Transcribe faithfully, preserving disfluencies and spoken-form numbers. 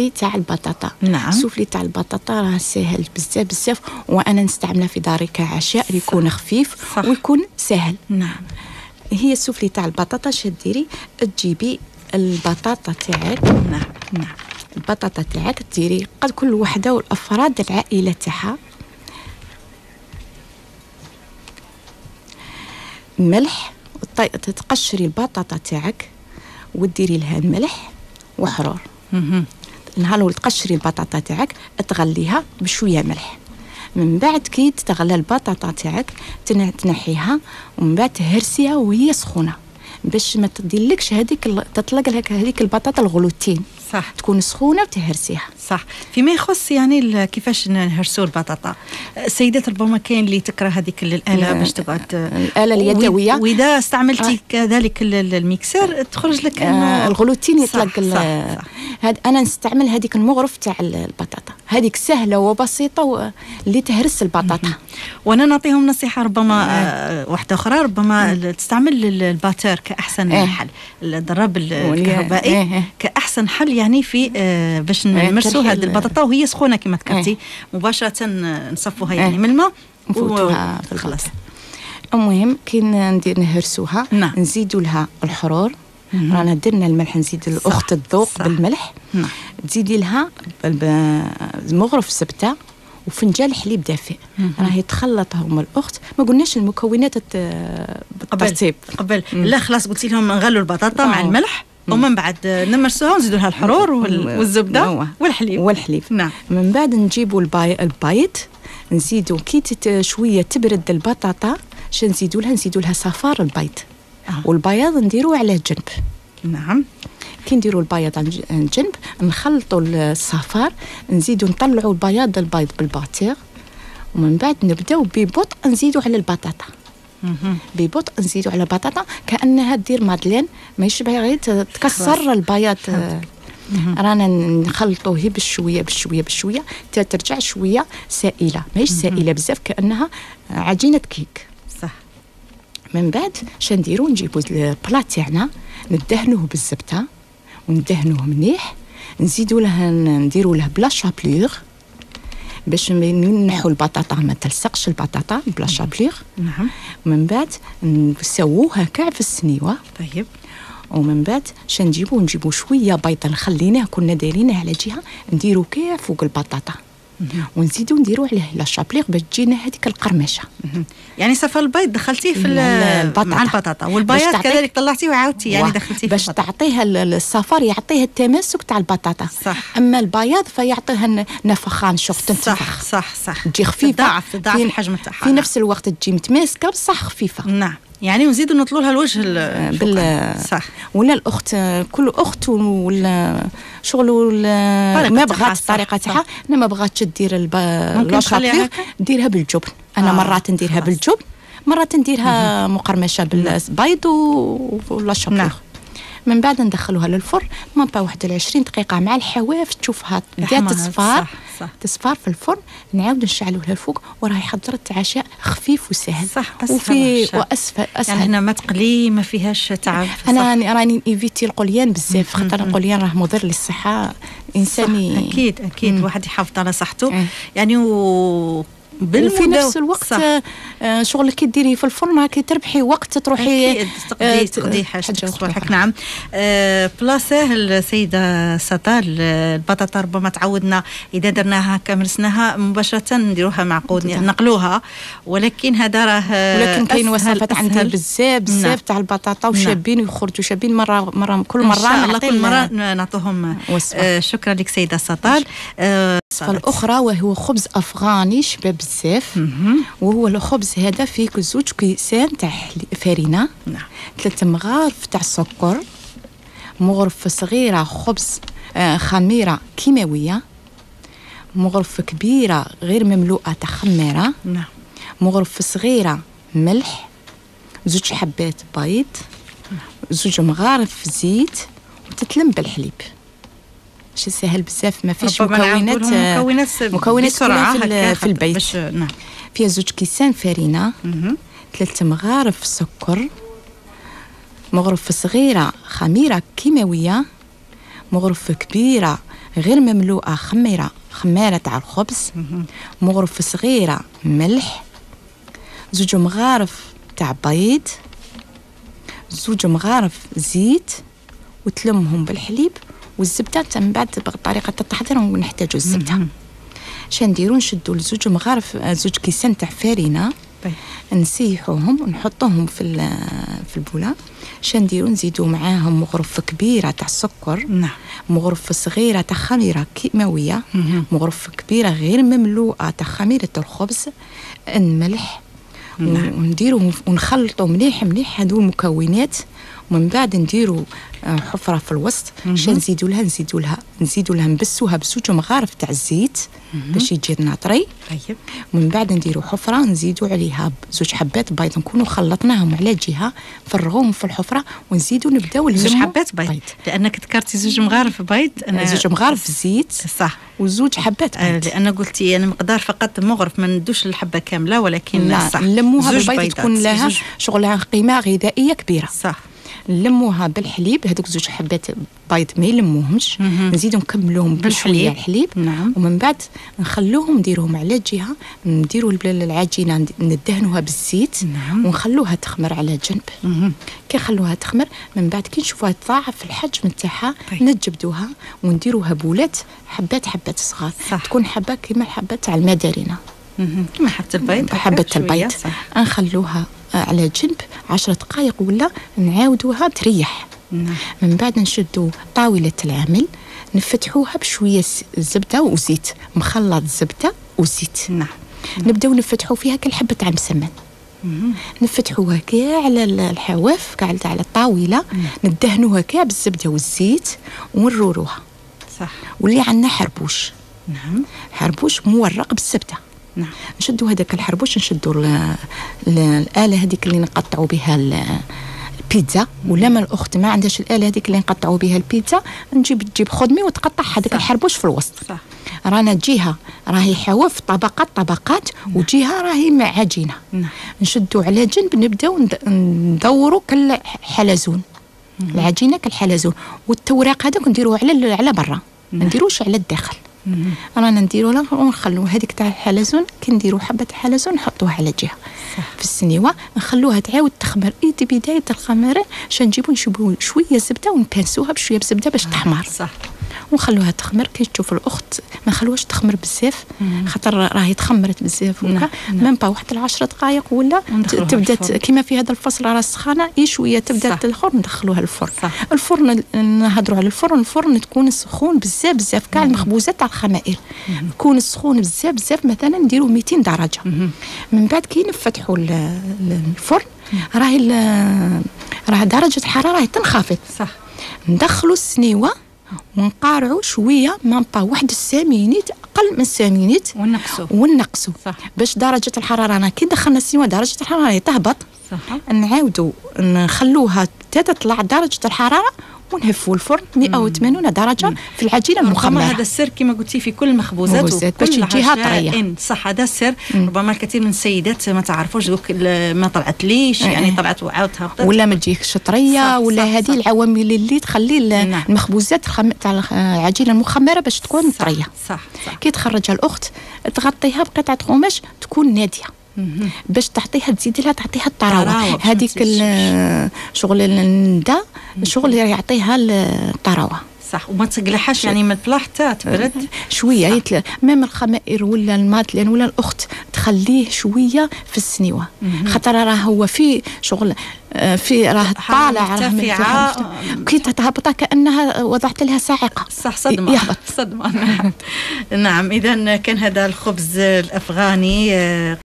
السوفلي تاع البطاطا. نعم. السوفلي تاع البطاطا راه ساهل بزاف بزاف، وانا نستعمله في داري كعشاء يكون خفيف صح. ويكون سهل. نعم. هي السوفلي تاع البطاطا شديري تجيبي البطاطا تاعك. نعم نعم. البطاطا تاعك ديري قد كل وحده والافراد العائله تاعها ملح، تقشري البطاطا تاعك وديري لها الملح وحرور. نهار اللي تقشري البطاطا تاعك تغليها بشويه ملح، من بعد كي تغلى البطاطا تاعك تنحيها ومن بعد تهرسيها وهي سخونه باش ما تديلكش هذيك تطلق لك هذيك البطاطا الغلوتين. صح. تكون سخونه وتهرسيها. صح. فيما يخص يعني كيفاش نهرسوا البطاطا، السيدات ربما كاين اللي تكره هذيك الاله باش تقعد الاله اليدويه، واذا استعملتي آه. كذلك الميكسر تخرج لك آه الغلوتين يطلق. هاد انا نستعمل هذيك المغرف تاع البطاطا، هذيك سهله وبسيطه اللي تهرس البطاطا. وانا نعطيهم نصيحه ربما آه. واحده اخرى، ربما آه. تستعمل الباتر كاحسن آه. حل، الضرب الكهربائي آه. كاحسن حل يعني في آه باش نمرسوا هذه البطاطا وهي سخونه كما ذكرتي آه. مباشره نصفوها يعني آه. من الماء ونفوتوها في خلاص. المهم كي ندير نهرسوها نعم. نزيدوا لها الحرور. رانا درنا الملح، نزيد الاخت الذوق بالملح. نعم. تزيدي لها مغرف زبده وفنجان حليب دافئ. راهي تخلط هما الاخت. ما قلناش المكونات بالترتيب قبل, قبل. لا خلاص قلتي لهم نغلوا البطاطا مع الملح ومن بعد نمرسوها ونزيدوا لها الحرور والزبده والحليب والحليب نعم. من بعد نجيبوا البيض نزيدوا كي شويه تبرد البطاطا باش نزيدوا لها نزيدوا لها صفار البيض آه. والبياض نديروه على جنب. نعم. كي نديروا البياض على جنب نخلطوا الصفار نزيدوا نطلعوا البياض البيض بالباتير ومن بعد نبداو ببطء نزيدوا على البطاطا. ببطء نزيدوا على البطاطا كانها دير مادلين، ماهيش غير تكسر البياض. رانا نخلطوه بالشويه بالشويه بالشويه حتى ترجع شويه سائله، ماهيش سائله بزاف كانها عجينه كيك. صح. من بعد شنديرو نجيبو البلا تاعنا ندهنوه بالزبده وندهنوه مليح، نزيدو له نديرو له بلا شابلور باش نحو البطاطا ما تلصقش البطاطا بلا شابلور. نعم. من بعد نسووها كاع في السنيوه. طيب. ومن بعد شنجيبو نجيبو شويه بيضه خليناه كنا دايرينه على جهه نديرو كاع فوق البطاطا ونزيدو نديرو عليه لا شابليغ باش تجينا هذيك القرمشه. يعني صفى البيض دخلتيه في البطاطا مع البطاطا والبياض كذلك طلعتيه وعاودتي يعني دخلتيه باش تعطيها الصفار يعطيها التماسك تاع البطاطا. صح. اما البياض فيعطيها نفخان شوف تنفخ. صح صح صح. تجي خفيفه تضاعف تضاعف الحجم تاعها في نفس الوقت تجي متماسكه بصح خفيفه. نعم. يعني نزيدوا نطلوا لها الوجه بال صح. ولا الاخت كل اخت ولا شغل ولا ما بغات الطريقه تاعها. انا ما بغاتش دير الباشابليغ ديرها بالجبن. انا آه. مرات نديرها بالجبن مرات نديرها مقرمشه بالبيض ولا شابليغ. نعم. من بعد ندخلوها للفرن ما با واحد وعشرين دقيقه مع الحواف تشوفها بدات تصفار تصفار في الفرن. نعاود نشعلوه للفوق وراهي حضرت عشاء خفيف وسهل. صح. وفي واسفل اسهل يعني هنا ما تقلي ما فيهاش تعب. انا راني راني ايفيتي القليان بزاف خاطر القليان راه مضر للصحه انساني. اكيد اكيد مم. واحد يحافظ على صحته. مم. يعني و وفي نفس الوقت آه شغل كي ديري في الفرن راكي تربحي وقت تروحي تقضي تقضي حاجتك صباحك. نعم. آه بلا ساهل السيده سطال. البطاطا ربما تعودنا اذا درناها كمرسناها مباشره نديروها معقود نقلوها، ولكن هذا راه ولكن كاين وصفات عندها بزاف بزاف تاع البطاطا وشابين ويخرجوا شابين مره مره كل مره. ان شاء الله كل مره نعطوهم. آه شكرا لك سيده سطال. آه الأخرى وهو خبز أفغاني شباب بزاف، وهو الخبز هذا فيه زوج كيسان تاع فرينة. نعم. ثلاثة مغارف تاع السكر، مغرفة صغيرة خبز آه خميرة كيماوية، مغرفة كبيرة غير مملوءة تاع خميرة. نعم. مغرفة صغيرة ملح، زوج حبات بيض، زوج مغارف زيت وتتلم بالحليب. شي سهل بزاف ما فيش مكونات مكونات مكونات في, في البيت. نعم. فيها زوج كيسان فرينة، ثلاثة مغارف سكر، مغرفة صغيرة خميرة كيماوية، مغرفة كبيرة غير مملوءه خميره خماره تاع الخبز، مغرفه صغيره ملح، زوج مغارف تاع بيض، زوج مغارف زيت، وتلمهم بالحليب والزبده. من بعد بطريقه التحضير ونحتاجوا الزبده. شنديروا نشدوا لزوج مغارف زوج كيسان تاع فارينه، نسيحوهم ونحطوهم في في البوله. شنديروا نزيدوا معاهم مغرفه كبيره تاع السكر، نعم، مغرفه صغيره تاع خميره كيماويه، مغرفه كبيره غير مملوءه تاع خميره الخبز، الملح، ونديروا ونخلطوا مليح مليح هذو المكونات. ومن بعد نديروا حفره في الوسط، شان نزيدوا لها نزيدوا لها نزيدوا لها نبسوها بزوج مغارف تاع الزيت باش يجي ناطري. طيب، ومن بعد نديروا حفره نزيدوا عليها زوج حبات بيض، نكونوا خلطناهم على جهه، فرغوهم في الحفره ونزيدوا نبداو زوج حبات بيض, بيض. لانك ذكرتي زوج مغارف بيض، انا زوج مغارف زيت صح، وزوج حبات بيض. آه لان قلتي انا مقدار فقط مغرف، ما ندوش الحبه كامله، ولكن لا صح نلموها بالبيض تكون لها شغلها قيمه غذائيه كبيره. صح، نلموها بالحليب، هذوك زوج حبات بيض ما يلموهمش، نزيدوا نكملوهم بالحليب الحليب. نعم. ومن بعد نخلوهم نديروهم على جهه، نديروا العجينه ندهنوها بالزيت. نعم. ونخلوها تخمر على جنب. كي نخلوها تخمر من بعد كي نشوفوها تضاعف الحجم نتاعها، طيب. نجبدوها ونديروها بولات حبات حبات صغار. صح. تكون حبه كيما الحبه تاع المدارينه، كما حبه البيض، حبه البيض. نخلوها على جنب عشرة دقائق ولا نعاودوها تريح. نعم. من بعد نشدوا طاولة العمل، نفتحوها بشوية زبدة وزيت، مخلط زبدة وزيت. نعم. نبداو نفتحوا فيها كالحبة تاع مسمن، نفتحوها كاع على الحواف كاع على الطاولة. مم. ندهنوها كاع بالزبدة والزيت ونروروها. صح. واللي عندنا حربوش. نعم. حربوش مورق بالزبدة. نعم. نشدوا هذاك الحربوش، نشدوا الآلة هذيك اللي نقطعوا بها البيتزا، ولا ما الأخت ما عندهاش الآلة هذيك اللي نقطعوا بها البيتزا، نجيب تجيب خدمي وتقطع هذاك الحربوش في الوسط. صح. رانا جهة راهي حواف طبقات طبقات، وجهة راهي مع عجينة. نعم. نشدوا على جنب، نبداو ندوروا كالحلزون، العجينة كالحلزون، والتوراق هذاك نديروه على على برا، ما نديروش على الداخل. رانا نديرو لها ونخلو هذيك تاع الحلزون. كي نديرو حبه الحلزون نحطوها على جهه. صح. في السنيوه نخلوها تعاود تخمر، اي بدايه الخميره باش نجيبو نشوفو شويه زبده ونبانسوها بشويه بزبده باش تحمر. صح. ونخلوها تخمر. كي تشوف الاخت ما نخلوهاش تخمر بزاف، خاطر راهي تخمرت بزاف وكا. ميم با واحد العشر دقائق ولا تبدا كيما في هذا الفصل راه السخانه اي شويه تبدا تدخل، ندخلوها الفرن. صح. الفرن نهضروا على الفرن، الفرن تكون سخون بزاف بزاف كاع المخبوزات تاع الخمائر يكون سخون بزاف بزاف، مثلا نديروا مئتين درجه. مم. من بعد كي نفتحوا الفرن راهي راه درجه الحراره راهي تنخفض. صح. ندخلوا السنيوه ونقارعوا شويه مام با واحد السامينيت، اقل من السامينيت، ونقصوا ونقصوا باش درجه الحراره انا كي دخلنا السنيوه درجه الحراره تهبط. صح. نعاودوا نخلوها حتى تطلع درجه الحراره ونهفوا الفرن مئة وثمانين درجه. مم. في العجينه المخمره. هذا السر كما قلتي في كل المخبوزات باش تجيها طريه. صح، هذا السر. ربما الكثير من السيدات ما تعرفوش ما طلعت ليش، يعني طلعت وعاودتها ولا ما تجيكش طريه، ولا هذه العوامل اللي تخلي نعم. المخبوزات تاع العجينه المخمره باش تكون صح. طريه. صح. صح. كي تخرجها الاخت تغطيها بقطعه قماش تكون ناديه باش تعطيها تزيد لها تعطيها الطراوه. هذيك شغل الندى شغل يعطيها الطراوه. صح. وما تقلحش يعني من البلا حتى تبرد شويه. ميم الخمائر ولا الماتلين ولا الاخت تخليه شويه في السنيوه، خاطر راه هو في شغل في راه طالع راه كي تهبطها كانها وضعت لها صاعقه. صح. صدمه يهبط. صدمه. نعم. نعم. اذا كان هذا الخبز الافغاني